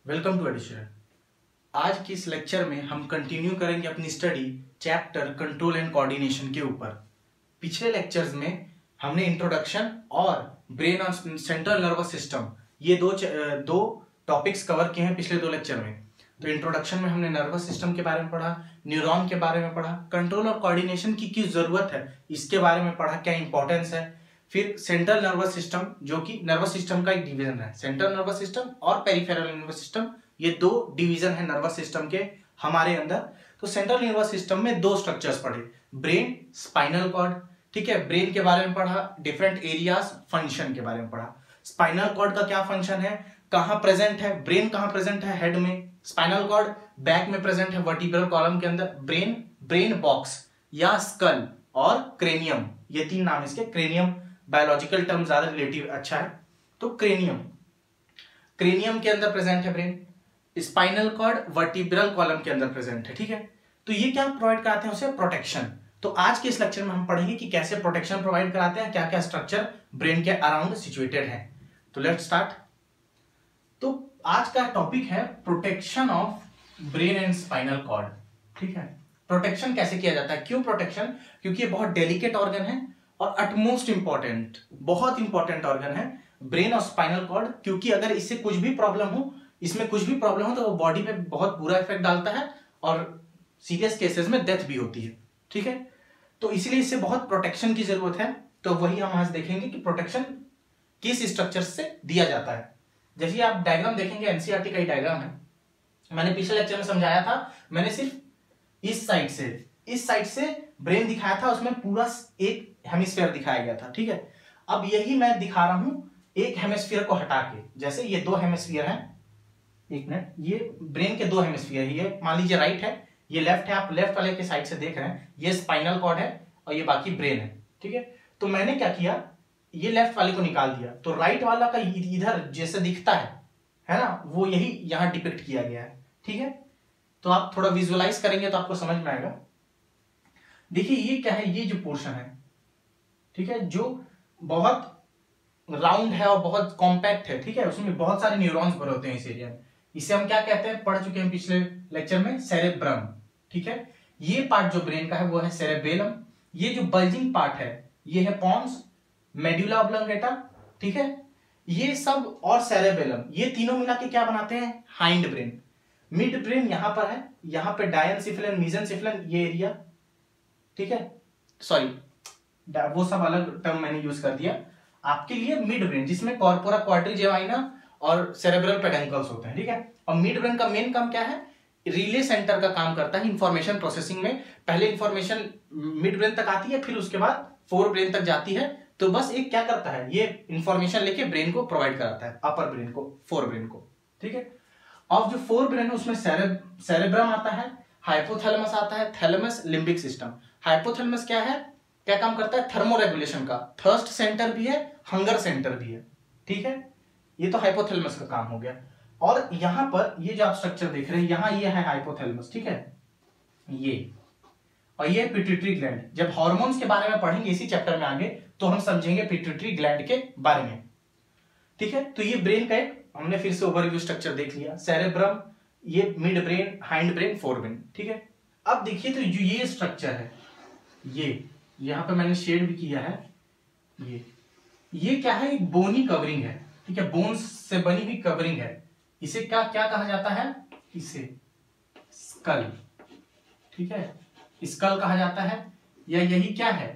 Welcome to addition. आज की इस लेक्चर में हम कंटिन्यू करेंगे अपनी study chapter control and coordination के ऊपर। पिछले लेक्चर्स में हमने इंट्रोडक्शन और ब्रेन और सेंट्रल नर्वस सिस्टम ये दो टॉपिक्स कवर किए हैं पिछले दो लेक्चर में। तो इंट्रोडक्शन में हमने नर्वस सिस्टम के बारे में पढ़ा, न्यूरॉन के बारे में पढ़ा, कंट्रोल और कोऑर्डिनेशन की क्यों जरूरत है इसके बारे में पढ़ा, क्या इंपॉर्टेंस है। फिर सेंट्रल नर्वस सिस्टम जो कि नर्वस सिस्टम का एक डिवीजन है, सेंट्रल नर्वस सिस्टम और पेरिफेरल नर्वस सिस्टम, ये दो डिवीजन है नर्वस सिस्टम के हमारे अंदर। तो सेंट्रल नर्वस सिस्टम में दो स्ट्रक्चर्स पढ़े, ब्रेन, स्पाइनल कॉर्ड। ठीक है, ब्रेन के बारे में पढ़ा, डिफरेंट एरियाज, फंक्शन के बारे में पढ़ा। स्पाइनल कॉर्ड का क्या फंक्शन है, कहां प्रेजेंट है, ब्रेन कहां प्रेजेंट है, हेड में, स्पाइनल कॉर्ड बैक में प्रेजेंट है वर्टिब्रल कॉलम के अंदर, ब्रेन बॉक्स या स्कल और क्रेनियम, ये तीन नाम इसके। क्रेनियम बायोलॉजिकल टर्म ज्यादा रिलेटिव अच्छा है, तो क्रेनियम के अंदर प्रेजेंट है brain. Spinal cord vertebral column के अंदर प्रेजेंट है। ठीक है, तो ये क्या प्रोवाइड कराते हैं, उसे प्रोटेक्शन। तो आज के इस लेक्चर में हम पढ़ेंगे कि कैसे प्रोटेक्शन प्रोवाइड कराते हैं, क्या क्या स्ट्रक्चर ब्रेन के अराउंड सिचुएटेड है। तो लेट्स स्टार्ट। तो आज का टॉपिक है protection of brain and spinal cord. ठीक है, प्रोटेक्शन कैसे किया जाता है, क्यों प्रोटेक्शन, क्योंकि ये बहुत डेलिकेट ऑर्गन है और अटमोस्ट इंपॉर्टेंट, बहुत इंपॉर्टेंट ऑर्गन है ब्रेन और स्पाइनल कॉर्ड। क्योंकि अगर इससे कुछ भी प्रॉब्लम हो, इसमें कुछ भी प्रॉब्लम हो, तो वो बॉडी पे बहुत बुरा इफेक्ट डालता है और सीरियस केसेस में डेथ भी होती है। ठीक है, तो इसलिए इससे बहुत प्रोटेक्शन की जरूरत है। तो वही हम आज देखेंगे कि प्रोटेक्शन किस स्ट्रक्चर से दिया जाता है। जैसे आप डायग्राम देखेंगे, एनसीईआरटी का ही डायग्राम है, मैंने पिछले लेक्चर में समझाया था। मैंने सिर्फ इस साइड से ब्रेन दिखाया था, उसमें पूरा एक हेमिस्फीयर दिखाया गया था। ठीक है, अब यही मैं दिखा रहा हूं एक हेमिस्फीयर को हटा के। जैसे ये दो हेमिस्फीयर हैं, एक मिनट, ये ब्रेन के दो हेमिस्फीयर, ये मान लीजिए राइट है, ये लेफ्ट है, आप लेफ्ट वाले के साइड से देख रहे हैं, ये स्पाइनल कॉर्ड है और ये बाकी ब्रेन है। ठीक है, तो मैंने क्या किया, ये लेफ्ट वाले को निकाल दिया, तो राइट वाला का इधर जैसे दिखता है ना, वो यही यहां डिपिक्ट किया गया है। ठीक है, तो आप थोड़ा विजुअलाइज करेंगे तो आपको समझ में आएगा। देखिए ये क्या है, ये जो पोर्शन है, ठीक है, जो बहुत राउंड है और बहुत कॉम्पैक्ट है। ठीक है, उसमें बहुत सारे न्यूरॉन्स भरे होते हैं इस एरिया में। इसे हम क्या कहते हैं, पढ़ चुके हैं पिछले लेक्चर में, सेरेब्रम। ठीक है, ये पार्ट जो ब्रेन का है वो है सेरेबेलम। ये जो बल्जिंग पार्ट है ये है पॉन्स, मेडुला ऑब्लंगेटा। ठीक है, ये सब और सेरेबेलम, ये तीनों मिला के क्या बनाते हैं, हाइंड ब्रेन। मिड ब्रेन यहां पर है, यहां पे डायनसिफिलन, मीजनसिफिलन ये एरिया। ठीक है, सॉरी वो सब अलग टर्म मैंने यूज कर दिया आपके लिए। मिड ब्रेन जिसमें कॉर्पोरा क्वाड्रिजेमाइना और सेरेब्रल पेडंकल्स होते हैं। ठीक है, और मिड ब्रेन का मेन काम क्या है, रिले सेंटर का काम करता है इंफॉर्मेशन प्रोसेसिंग में। पहले इंफॉर्मेशन मिड ब्रेन तक आती है, फिर उसके बाद फोर ब्रेन तक जाती है। तो बस एक क्या करता है, ये इंफॉर्मेशन लेके ब्रेन को प्रोवाइड कराता है, अपर ब्रेन को, फोर ब्रेन को। ठीक है, और जो फोर ब्रेन है उसमें सेरेब्रम आता है, हाइपोथैलेमस आता है, थैलेमस, लिम्बिक सिस्टम। हाइपोथैलेमस क्या है, क्या काम करता है, थर्मो रेगुलेशन का, थर्स्ट सेंटर भी है, हंगर सेंटर भी है। ठीक है, ये तो हाइपोथैलेमस का काम हो गया। और यहां पर ये जो आप स्ट्रक्चर देख रहे हैं, यहां ये है हाइपोथैलेमस। ठीक है, ये और ये पिट्यूटरी ग्लैंड। जब हार्मोन्स के बारे में पढ़ेंगे इसी चैप्टर में आगे, तो हम समझेंगे पिट्यूटरी ग्लैंड के बारे में। ठीक है, तो ये ब्रेन का एक हमने फिर से ओवरव्यू स्ट्रक्चर देख लिया, सेरेब्रम, ये mid brain, hind brain, fore brain. ठीक है, अब देखिए तो जो ये स्ट्रक्चर है, ये यहां पे मैंने शेड भी किया है, ये क्या है, एक बोनी कवरिंग है। ठीक है, बोन्स से बनी हुई कवरिंग है। इसे क्या क्या कहा जाता है, इसे स्कल। ठीक है, स्कल कहा जाता है, या यही क्या है,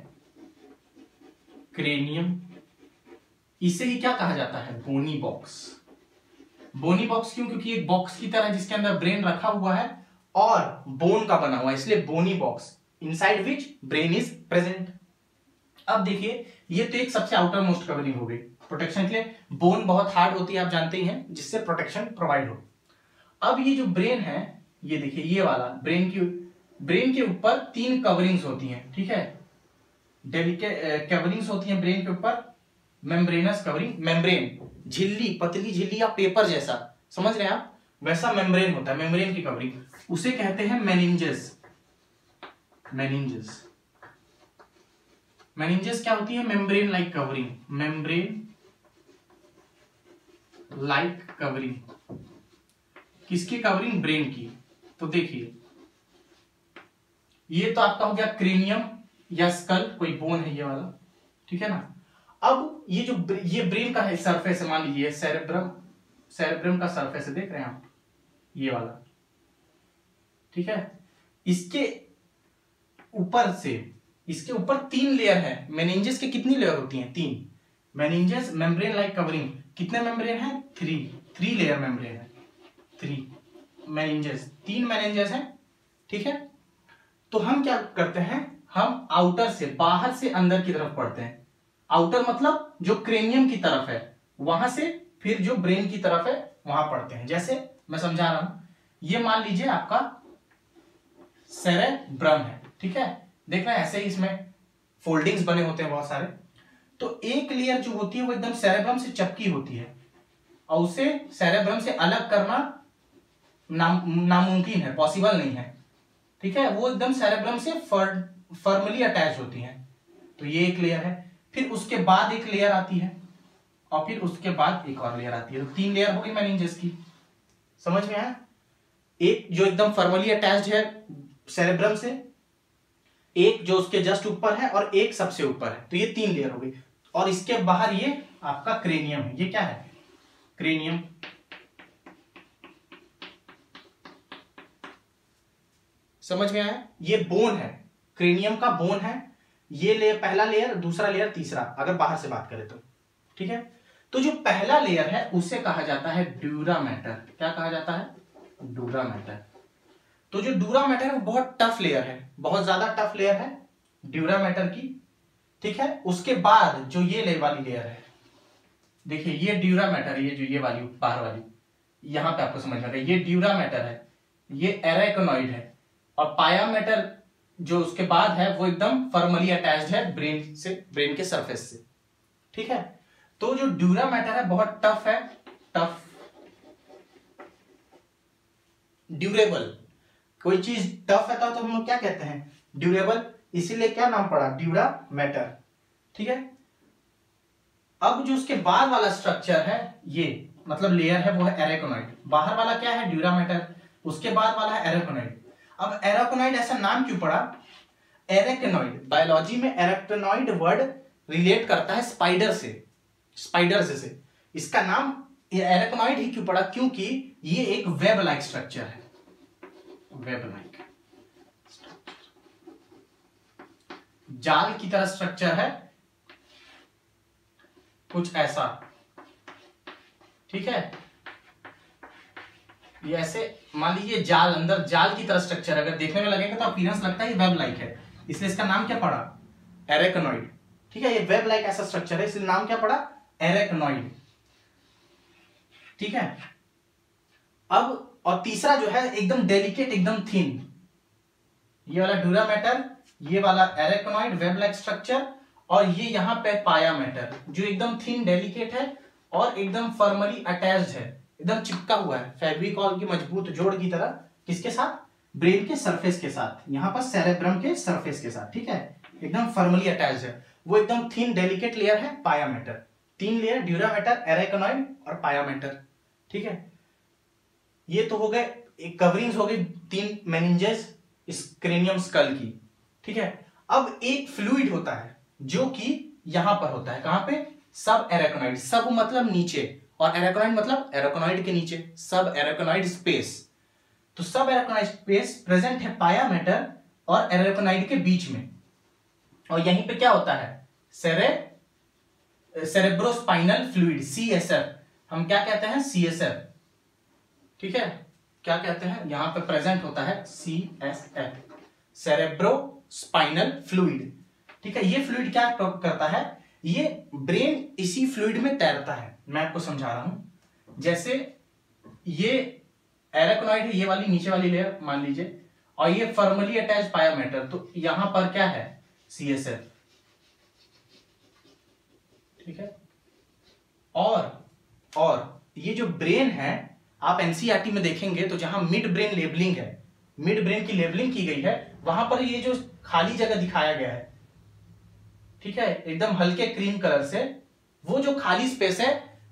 क्रेनियम। इसे ही क्या कहा जाता है, बोनी बॉक्स। बोनी बॉक्स क्यों, क्योंकि एक बॉक्स की तरह जिसके अंदर ब्रेन रखा हुआ है और बोन का बना हुआ है, इसलिए bony box, inside which brain is present. अब देखिए ये तो एक सबसे आउटर मोस्ट कवरिंग हो गई प्रोटेक्शन के लिए। बोन बहुत हार्ड होती है, आप जानते ही हैं, जिससे प्रोटेक्शन प्रोवाइड हो। अब ये जो ब्रेन है, ये देखिए ये वाला ब्रेन के ऊपर तीन कवरिंग्स होती हैं। ठीक है, डेलिकेट कवरिंग्स होती हैं ब्रेन के ऊपर, मेम्ब्रेनस कवरिंग, मेम्ब्रेन, झिल्ली, पतली झिल्ली या पेपर जैसा, समझ रहे हैं आप, वैसा मेम्ब्रेन होता है, मेम्ब्रेन की कवरिंग, उसे कहते हैं मेनिंजेस। मेनिंजेस क्या होती है, membrane like covering, membrane like covering. किसकी कवरिंग? ब्रेन की। तो देखिए ये तो आपका हो गया क्रेनियम या स्कल, कोई बोन है ये वाला, ठीक है ना। अब ये जो ये ब्रेन का है सरफेस है, मान लीजिए सेरेब्रम का सरफेस है, देख रहे हैं आप ये वाला, ठीक है। इसके ऊपर 3 लेयर है। मेनिंजेस के कितनी लेयर होती हैं? 3। मेनिंजेस मेम्ब्रेन लाइक कवरिंग, कितने मेम्ब्रेन है? 3 लेयर मेम्ब्रेन है। 3 मेनिंजेस, 3 मेनिंजेस है, ठीक है। तो हम क्या करते हैं, हम आउटर से, बाहर से अंदर की तरफ पढ़ते हैं। आउटर मतलब जो क्रेनियम की तरफ है वहां से फिर जो ब्रेन की तरफ है वहां पढ़ते हैं। जैसे मैं समझा रहा हूं, ये मान लीजिए आपका सेरेब्रम है, ठीक है। देख रहे हैं ऐसे ही इसमें फोल्डिंग्स बने होते हैं बहुत सारे। तो एक लेयर जो होती है वो एकदम सेरेब्रम से चिपकी होती है और उसे सेरेब्रम से अलग करना नामुमकिन है, पॉसिबल नहीं है, ठीक है। वो एकदम सेरेब्रम से फर्मली अटैच होती हैं। तो ये एक लेयर है, फिर उसके बाद एक लेयर आती है और फिर उसके बाद एक और लेयर आती है। तो 3 लेयर हो गई मेनिंजेस की, समझ में आया? एक जो एकदम फर्मली अटैच्ड है सेरेब्रम से, एक जो उसके जस्ट ऊपर है और एक सबसे ऊपर है। तो ये 3 लेयर हो गई। और इसके बाहर ये आपका क्रेनियम है। ये क्या है? क्रेनियम। समझ में आया? ये बोन है, क्रेनियम का बोन है। ये लेयर, पहला लेयर, दूसरा लेयर, तीसरा, अगर बाहर से बात करें तो, ठीक है। तो जो पहला लेयर है उसे कहा जाता है ड्यूरा मैटर। क्या कहा जाता है? Dura mater. तो जो ड्यूरा मैटर है वो बहुत टफ लेयर है, बहुत ज्यादा टफ लेयर है ड्यूरा मैटर की, ठीक है। उसके बाद जो ये वाली लेयर है, देखिए ये ड्यूरा मैटर, ये जो ये वाली बाहर वाली, यहां पे आपको समझ में आ गया, ये ड्यूरा मैटर है, ये एरेकनॉइड है। और पाया मैटर जो उसके बाद है वो एकदम फर्मली अटैच्ड है ब्रेन से, ब्रेन के सरफेस से, ठीक है। तो जो ड्यूरा मैटर है बहुत टफ है, टफ, ड्यूरेबल। कोई चीज टफ है तो हम लोग क्या कहते हैं? ड्यूरेबल। इसीलिए क्या नाम पड़ा? ड्यूरा मैटर, ठीक है। अब जो उसके बाद वाला स्ट्रक्चर है, ये मतलब लेयर है, वो है एरेकोनॉइड। बाहर वाला क्या है? Dura mater. उसके बाद वाला है एरेकोनॉइड। अब एरेकोनॉइड ऐसा नाम क्यों पड़ा? एरेकोनॉइड, बायोलॉजी में एरेक्टोनॉइड वर्ड रिलेट करता है स्पाइडर से, से। इसका नाम एरेकोनॉइड ही क्यों पड़ा? क्योंकि ये एक वेब लाइक स्ट्रक्चर है, वेब लाइक जाल की तरह स्ट्रक्चर है, कुछ ऐसा, ठीक है। ये ऐसे मान लीजिए जाल, अंदर जाल की तरह स्ट्रक्चर, अगर देखने में लगेगा तो अपीयरेंस लगता है ये वेब लाइक है, इसलिए इसका नाम क्या पड़ा? एरेकोनॉइड, ठीक है। ये वेब लाइक ऐसा स्ट्रक्चर है, इसलिए नाम क्या पड़ा? एरेकोनॉइड, ठीक है। अब और तीसरा जो है एकदम डेलिकेट, एकदम थिन, ये वाला ड्यूरा मैटर, ये वाला एरेकोनॉइड वेब लाइक स्ट्रक्चर, और ये यहां पे पाया मैटर जो एकदम थिन, डेलिकेट है और एकदम फर्मली अटैच्ड है, एकदम चिपका हुआ है फेविकॉल की मजबूत जोड़ की तरह। किसके साथ? ब्रेन के सरफेस के साथ, यहां पर सेरेब्रम के सरफेस के साथ, ठीक है। एकदम फर्मली अटैच्ड है, वो एकदम थिन डेलिकेट लेयर है पाया मैटर। 3 लेयर, ड्यूरा मैटर, एरेकोनॉइड और पाया मैटर, ठीक है। ये तो हो गए, कवरिंग्स हो गई 3 मेनिंजेस इस क्रेनियम स्कल की, ठीक है। अब एक फ्लूइड होता है जो कि यहां पर होता है, कहां पे? सब एरेकोनॉइड। सब मतलब नीचे, और एरेकोनॉइड मतलब एरेकोनॉइड के नीचे, सब एरेकोनॉइड स्पेस। तो सब एरेकोनॉइड स्पेस प्रेजेंट है पाया मैटर और एरेकोनॉइड के बीच में। और यहीं पे क्या होता है? Cerebrospinal fluid, CSF. हम क्या कहते हैं? सीएसएफ, ठीक है। क्या कहते हैं? यहां पे प्रेजेंट होता है सीएसएफ, सेरेब्रोस्पाइनल फ्लूइड, ठीक है। ये फ्लूइड क्या करता है? ये ब्रेन इसी फ्लूइड में तैरता है। मैं आपको समझा रहा हूं। जैसे ये एरेकोनॉइड है, ये वाली नीचे वाली लेयर मान लीजिए, और ये फर्मली अटैच पाया मैटर, तो यहां पर क्या है? सीएसएफ, ठीक है। और ये जो ब्रेन है, आप एनसीईआरटी में देखेंगे तो जहां मिड ब्रेन लेबलिंग है, मिड ब्रेन की लेबलिंग की गई है, वहां पर ये जो खाली जगह दिखाया गया है, ठीक है, एकदम हल्के क्रीम कलर से, वो जो खाली स्पेस है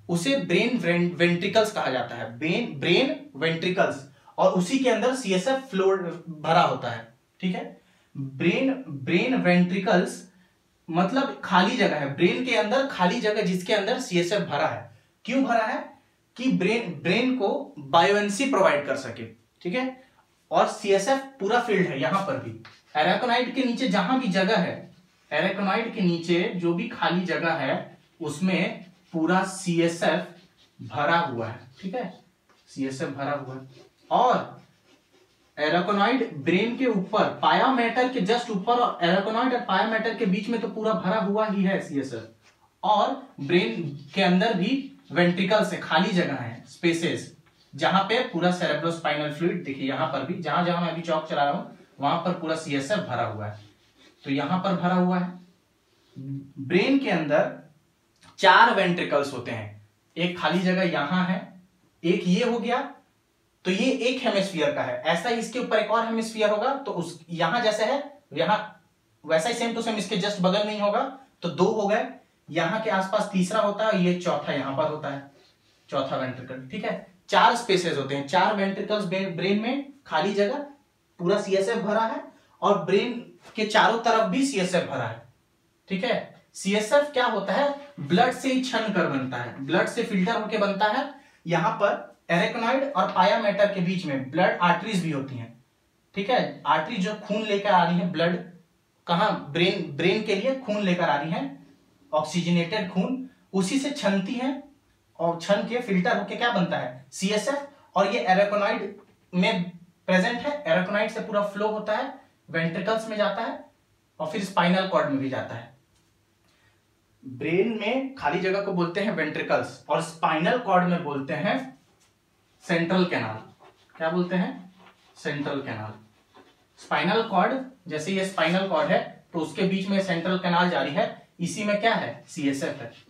उसे ब्रेन वेंट्रिकल्स कहा जाता है, ब्रेन वेंट्रिकल्स, और उसी के अंदर सीएसएफ फ्लूइड भरा होता है। ठीक है, ब्रेन वेंट्रिकल्स मतलब खाली जगह है, ब्रेन के अंदर खाली जगह जिसके अंदर सीएसएफ भरा है। क्यों भरा है? कि ब्रेन को बायोएंसी प्रोवाइड कर सके। ठीक है, और सीएसएफ पूरा फील्ड है। यहां पर भी एराकोनाइड के नीचे जहां भी जगह है, एराकोनाइड के नीचे जो भी खाली जगह है उसमें पूरा सीएसएफ भरा हुआ है। ठीक है, सीएसएफ भरा हुआ है। और एराकोनाइड ब्रेन के ऊपर, पाया मैटर के जस्ट ऊपर, और एराकोनाइड और पाया मैटर के बीच में तो पूरा भरा हुआ ही है सीएसएफ। और ब्रेन के अंदर भी वेंट्रिकल से खाली जगह है, स्पेसेस, जहां पे पूरा सेरेब्रोस्पाइनल फ्लूइड, देखिए यहां पर भी जहां जहां मैं अभी चौक चला रहा हूं वहां पर पूरा सीएसएफ भरा हुआ है। तो यहां पर भरा हुआ है। ब्रेन के अंदर 4 वेंट्रिकल्स होते हैं, एक खाली जगह यहां है, एक ये हो गया, तो ये एक हेमिस्फीयर का है। ऐसा ही इसके ऊपर एक और हेमिस्फीयर होगा, तो उस यहां जैसे है यहां वैसा ही सेम टू सेम इसके जस्ट बगल में ही होगा, तो 2 हो गए। यहां के आसपास तीसरा होता है, ये चौथा यहां पर होता है, चौथा वेंट्रिकल। ठीक है, 4 स्पेसेस होते हैं, 4 वेंट्रिकल्स ब्रेन में, खाली जगह, पूरा सीएसएफ भरा है, और ब्रेन के चारों तरफ भी सीएसएफ भरा है। ठीक है, सीएसएफ क्या होता है? ब्लड से ही छन कर बनता है, ब्लड से फिल्टर होकर बनता है। यहां पर एराकोनाइड और पाया मैटर के बीच में ब्लड आर्टरीज भी होती हैं। ठीक है, आर्टरी जो खून लेकर आ रही है, ब्लड कहां? ब्रेन के लिए खून लेकर आ रही है, ऑक्सीजनेटेड खून, उसी से छनती है, और छन के फिल्टर होके क्या बनता है? सीएसएफ। और ये एराकोनाइड में प्रेजेंट है, एराकोनाइड से पूरा फ्लो होता है, वेंट्रिकल्स में जाता है, और फिर स्पाइनल कॉर्ड में भी जाता है। ब्रेन में खाली जगह को बोलते हैं वेंट्रिकल्स, और स्पाइनल कॉर्ड में बोलते हैं सेंट्रल कैनाल। क्या बोलते हैं? Central canal. स्पाइनल कॉर्ड, जैसे ये स्पाइनल कॉर्ड है तो उसके बीच में सेंट्रल कैनाल जारी है, इसी में क्या है? सीएसएफ है।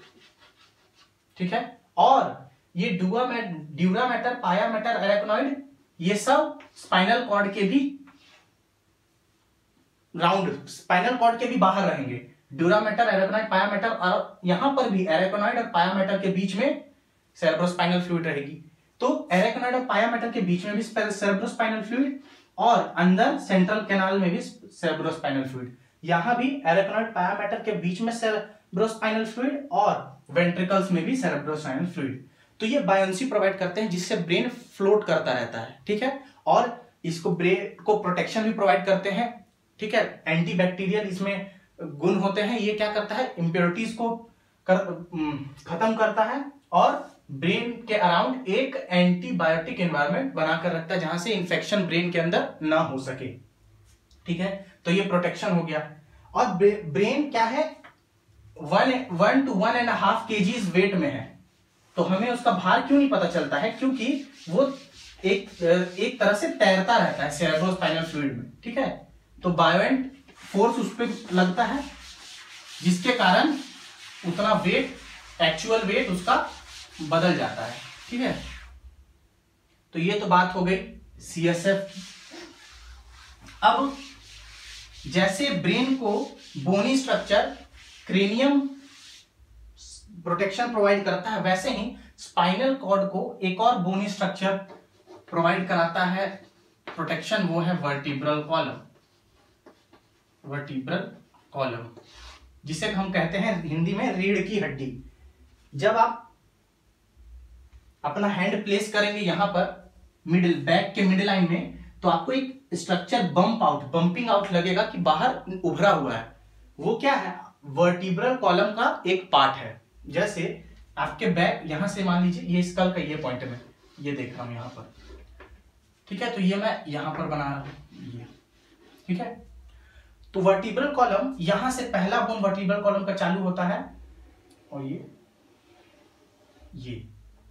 ठीक है, और ये dura mater, pia mater, arachnoid, ये सब स्पाइनल कॉर्ड के भी राउंड, स्पाइनल कॉर्ड के भी बाहर रहेंगे। ड्यूरा मैटर, एराकोनाइड, पाया मैटर, और यहां पर भी एराकोनाइड और पाया मैटर के बीच में सेरेब्रोस्पाइनल फ्लूइड रहेगी। तो एराकोनाइड और पाया मैटर के बीच में भी सेरेब्रोस्पाइनल फ्लूइड, और अंदर सेंट्रल कैनाल में भी सेरेब्रोस्पाइनल फ्लूइड। यहां भी एराकोनाइड, पाया मैटर के बीच में सेरेब्रोस्पाइनल फ्लूइड, और वेंट्रिकल्स में भी सेरेब्रोस्पाइनल फ्लूइड। तो ये बायोंसी प्रोवाइड करते हैं, जिससे ब्रेन फ्लोट करता रहता है। ठीक है, और इसको ब्रेन को प्रोटेक्शन भी प्रोवाइड करते हैं। ठीक है, एंटीबैक्टीरियल इसमें गुण होते हैं। ये क्या करता है? इंप्योरिटीज को खत्म करता है, और ब्रेन के अराउंड एक एंटीबायोटिक एनवायरनमेंट बनाकर रखता है, जहां से इंफेक्शन ब्रेन के अंदर ना हो सके। ठीक है, तो ये प्रोटेक्शन हो गया। और ब्रेन क्या है? 1 to 1.5 kg वेट में है। तो हमें उसका भार क्यों नहीं पता चलता है? क्योंकि वो एक तरह से तैरता रहता है सेरेब्रोस्पाइनल फ्लूइड में। ठीक है, तो बायोएंट फोर्स उस पर लगता है, जिसके कारण उतना वेट, एक्चुअल वेट उसका बदल जाता है। ठीक है, तो ये तो बात हो गई सीएसएफ। अब जैसे ब्रेन को bony structure, cranium protection provide करता है, वैसे ही स्पाइनल कॉर्ड को एक और बोनी स्ट्रक्चर प्रोवाइड कराता है प्रोटेक्शन, वो है वर्टिब्रल कॉलम। वर्टिब्रल कॉलम, जिसे हम कहते हैं हिंदी में रीढ़ की हड्डी। जब आप अपना हैंड प्लेस करेंगे यहां पर मिडिल, बैक के मिडिल लाइन में, तो आपको एक स्ट्रक्चर बंपिंग आउट लगेगा कि बाहर उभरा हुआ है। वो क्या है? वर्टिब्रल कॉलम का एक पार्ट है। जैसे आपके बैक, यहां से मान लीजिए ये स्कल का ये पॉइंट में, ये देख रहा हूं यहां पर। ठीक है, तो ये मैं यहां पर बना रहा हूं ये। ठीक है, तो वर्टिब्रल कॉलम, यहां से पहला बोन वर्टिब्रल कॉलम का चालू होता है, और ये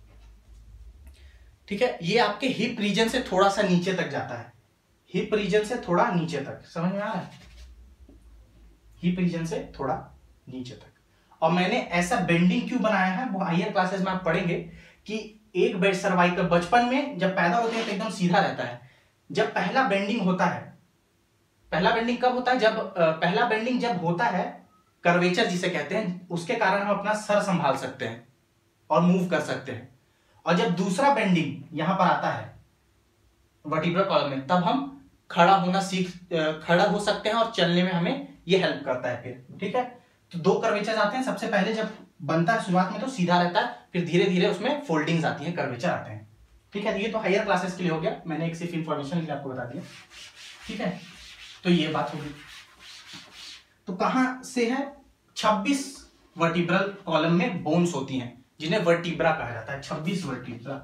ठीक है, ये आपके हिप रीजन से थोड़ा सा नीचे तक जाता है, हिप रीजन से थोड़ा नीचे तक। समझ में आ रहा है? हिप रीजन से थोड़ा नीचे तक। और मैंने ऐसा बेंडिंग क्यों बनाया है, वो हायर क्लासेस में आप पढ़ेंगे कि एक बेड सर्वाइकल बचपन में जब पैदा होते हैं तो एकदम सीधा रहता है। जब पहला बेंडिंग होता है, पहला बेंडिंग कब होता है? जब पहला बेंडिंग जब होता है, कर्वेचर जिसे कहते हैं, उसके कारण हम अपना सर संभाल सकते हैं। और मूव कर सकते हैं। और जब दूसरा बेंडिंग यहां पर आता है वर्टिब्रल कॉलम में, तब हम खड़ा हो सकते हैं और चलने में हमें ये हेल्प करता है फिर, ठीक है। तो दो कर्वेचर आते हैं, सबसे पहले जब बनता है शुरुआत में तो सीधा रहता है, फिर धीरे धीरे उसमें फोल्डिंग्स आती हैं, कर्वेचर आते हैं, ठीक है। ये तो हायर क्लासेस के लिए हो गया, मैंने एक सिर्फ इंफॉर्मेशन के लिए आपको बता दिया, ठीक है। तो ये बात होगी। तो कहां से है, 26 वर्टिब्रल कॉलम में बोन्स होती हैं जिन्हें वर्टिब्रा कहा जाता है, 26 वर्टिब्रा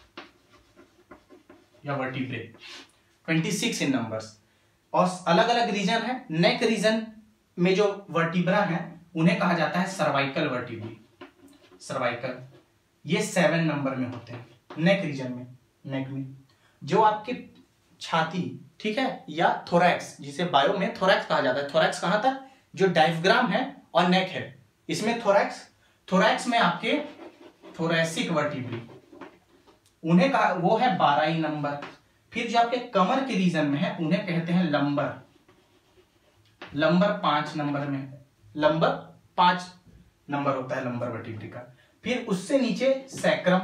या वर्टिब्रे, 26 इन नंबर्स। और अलग अलग रीजन है, नेक रीजन में जो वर्टिब्रा है उन्हें कहा जाता है सर्वाइकल वर्टिब्री, सर्वाइकल, ये 7 नंबर में होते हैं नेक रीजन में। नेक में जो आपके छाती, ठीक है, या थोरैक्स, जिसे बायो में थोरैक्स कहा जाता है। थोरैक्स कहां तक, जो डायफ्राम है और नेक है, इसमें थोरैक्स में आपके थोरैसिक वर्टिब्री, उन्हें कहा, वो है 12 नंबर। फिर जो आपके कमर के रीजन में है उन्हें कहते हैं लंबर, लंबर 5 नंबर में, लंबर 5 नंबर होता है लंबर वर्टिब्री का। फिर उससे नीचे सैक्रम,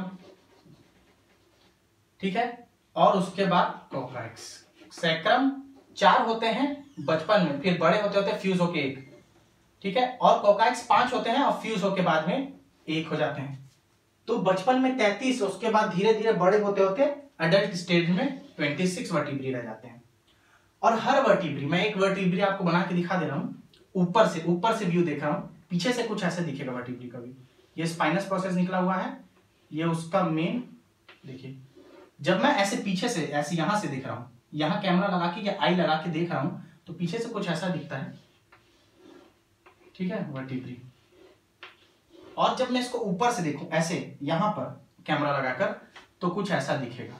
ठीक है, और उसके बाद कोक्साइक्स। सैक्रम 4 होते हैं बचपन में, फिर बड़े होते होते फ्यूज होके 1, ठीक है, और कोक्साइक्स 5 होते हैं और फ्यूज होके बाद में 1 हो जाते हैं। तो बचपन में 33, उसके बाद धीरे धीरे बड़े होते होते अडल्ट स्टेज में 26 वर्टिब्री रह जाते हैं। और हर वर्टिब्री, मैं एक वर्टिब्री आपको बना के दिखा दे रहा हूं, ऊपर से व्यू देख रहा हूं, पीछे से कुछ ऐसे दिखेगा वर्टिब्री का भी। ये स्पाइनस प्रोसेस निकला हुआ है, ये उसका मेन, देखिए जब मैं ऐसे पीछे से, ऐसे यहां से दिख रहा हूं, यहां कैमरा लगा के या आई लगा के देख रहा हूं, तो पीछे से कुछ ऐसा दिखता है, ठीक है, वर्टिब्री। और जब मैं इसको ऊपर से देखूं ऐसे, यहां पर कैमरा लगाकर, तो कुछ ऐसा दिखेगा,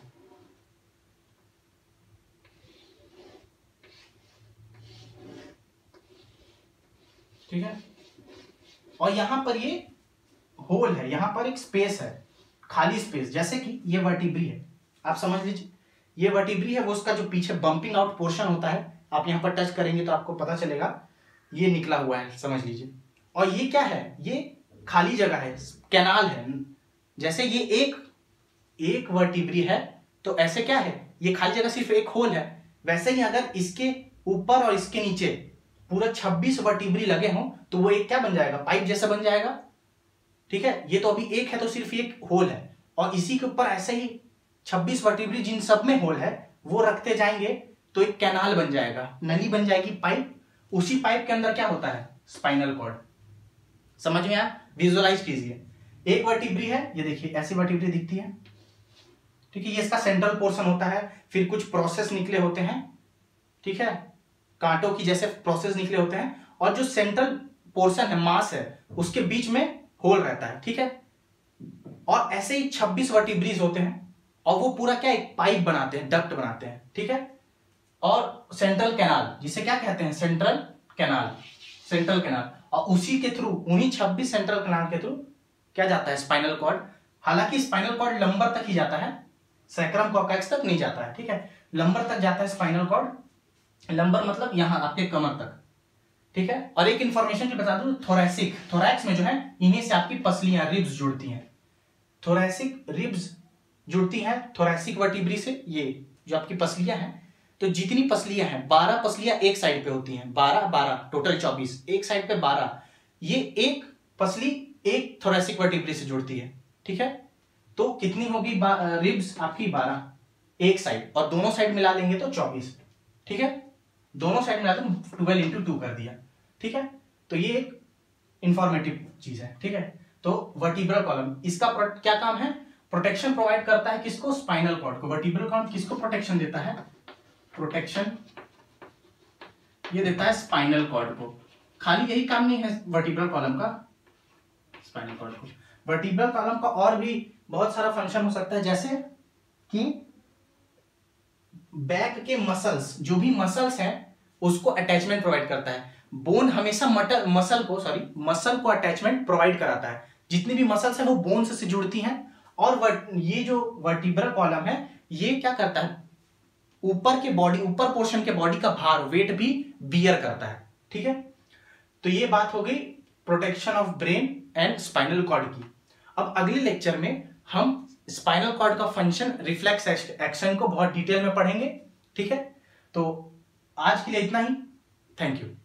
ठीक है। और यहां पर ये होल है, यहां पर एक स्पेस है, खाली स्पेस, जैसे कि ये वर्टिब्री है, आप समझ लीजिए ये वर्टिब्री है, वो उसका जो पीछे बंपिंग आउट पोर्शन होता है, आप यहां पर टच करेंगे तो आपको पता चलेगा, ये निकला हुआ है, समझ लीजिए। और ये क्या है, ये खाली जगह है, कैनाल है। जैसे ये एक वर्टिब्री है, तो ऐसे क्या है, ये खाली जगह सिर्फ एक होल है, वैसे ही अगर इसके ऊपर और इसके नीचे पूरा 26 वर्टिब्री लगे हों, तो वो एक क्या बन जाएगा, पाइप जैसा बन जाएगा, ठीक है। ये तो अभी एक है तो सिर्फ एक होल है, और इसी के ऊपर ऐसे ही 26 वर्टिब्री जिन सब में होल है वो रखते जाएंगे तो एक कैनाल बन जाएगा, नली बन जाएगी, पाइप। उसी पाइप के अंदर क्या होता है, स्पाइनल कॉर्ड। समझ में आया, विजुअलाइज कीजिए। एक वर्टिब्री है, ये देखिए ऐसी वर्टिब्री दिखती है, ठीक है, ये इसका सेंट्रल पोर्शन होता है, फिर कुछ प्रोसेस निकले होते हैं, ठीक है, कांटों की जैसे प्रोसेस निकले होते हैं, और जो सेंट्रल पोर्शन है, मास है, उसके बीच में होल रहता है, ठीक है। और ऐसे ही 26 वर्टिब्रीज होते हैं, और वो पूरा क्या, एक पाइप बनाते हैं, डक्ट बनाते हैं, ठीक है। और सेंट्रल कैनाल, जिसे क्या कहते हैं, सेंट्रल कैनाल, और उसी के थ्रू, उन्हीं 26 सेंट्रल कैनाल के थ्रू क्या जाता है, स्पाइनल कॉर्ड। हालांकि स्पाइनल कॉर्ड लंबर तक ही जाता है, सैक्रम कोक्साइक्स तक नहीं जाता है, ठीक है, लंबर तक जाता है स्पाइनल कॉर्ड। लंबर मतलब यहां आपके कमर तक, ठीक है। और एक इंफॉर्मेशन जो बता दूं, थोरैक्स में जो है, इन्हीं से आपकी पसलियां, रिब्स जुड़ती हैं, थोरैसिक रिब्स जुड़ती हैं थोरैसिक वर्टिब्री से। ये जो आपकी पसलियां हैं, तो जितनी पसलियां हैं, 12 पसलियां एक साइड पे होती हैं, 12 टोटल 24, एक साइड पे 12, ये एक पसली एक थोरैसिक वर्टिब्री से जुड़ती है, ठीक है। तो कितनी होगी रिब्स आपकी, 12 एक साइड, और दोनों साइड मिला लेंगे तो 24, ठीक है, दोनों साइड मिला तो 12 into 2 कर दिया, ठीक है। तो ये एक इंफॉर्मेटिव चीज है, ठीक है। तो वर्टिब्रल कॉलम, इसका क्या काम है, प्रोटेक्शन प्रोवाइड करता है, किसको, स्पाइनल कॉर्ड को। वर्टिब्रल कॉलम किसको प्रोटेक्शन देता है, प्रोटेक्शन ये देता है स्पाइनल कॉर्ड को। खाली यही काम नहीं है वर्टिब्रल कॉलम का, स्पाइनल कॉर्ड को। वर्टिब्रल कॉलम का और भी बहुत सारा फंक्शन हो सकता है, जैसे कि बैक के मसल्स, जो भी मसल्स हैं उसको अटैचमेंट प्रोवाइड करता है। बोन हमेशा मसल को अटैचमेंट प्रोवाइड कराता है। जितनी भी मसल्स हैं वो बोन्स से जुड़ती हैं, और ये जो वर्टिब्रल कॉलम है ये क्या करता है, ऊपर पोर्शन के बॉडी का भार, वेट भी बियर करता है, ठीक है। तो ये बात हो गई protection of brain and spinal cord की। अब अगले लेक्चर में हम स्पाइनल कॉर्ड का फंक्शन, रिफ्लेक्स एक्शन को बहुत डिटेल में पढ़ेंगे। ठीक है, तो आज के लिए इतना ही। Thank you.